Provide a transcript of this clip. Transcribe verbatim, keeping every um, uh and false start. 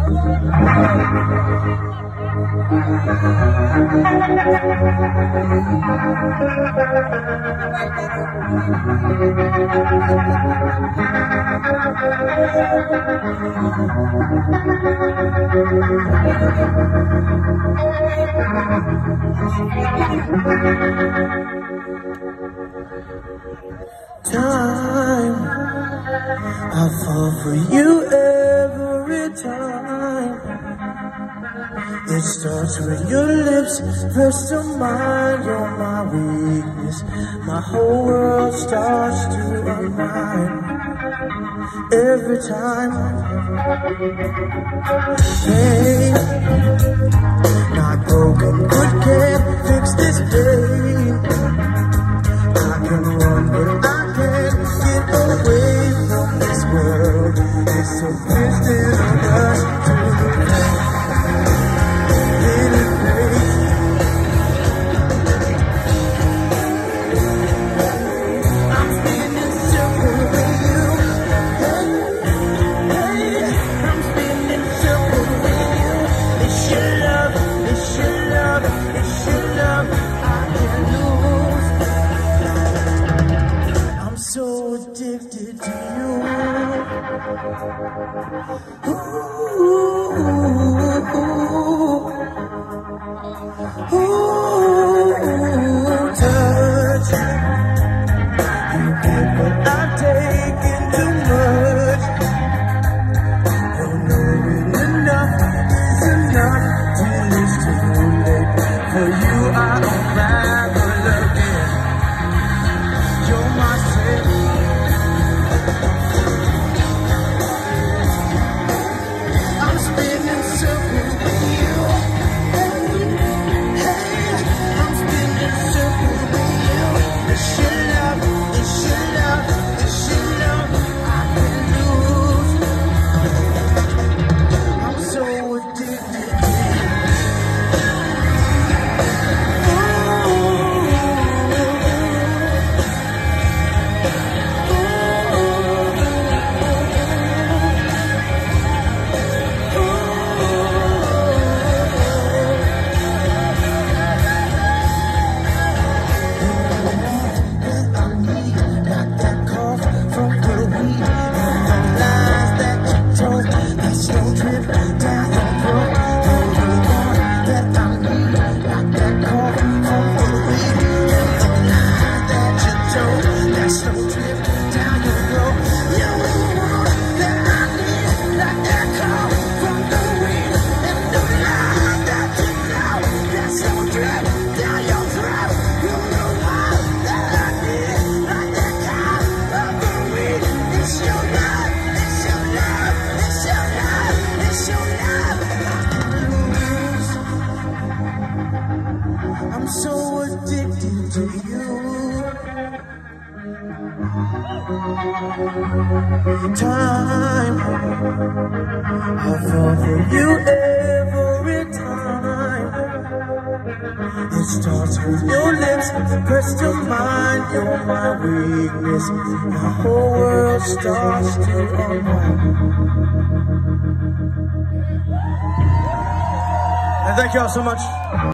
Time, I fall for you every time. It starts with your lips, pressed to mine. You're my weakness, my whole world starts to unwind. Every time, pain, not broken, but can't fix this pain. I can run, but I can't get away from this world. It's so distant, a rush to the pain. So addicted to you. Ooh, ooh, ooh, touch. You get what I'm taking too much. Oh, knowing enough is enough till it's too late. For you, I unravel again. You're my savior. I'm so addicted to you. Time, I fall for you every time. It starts with your lips, pressed to mine. You're my weakness, my whole world starts to unwind. And thank y'all so much.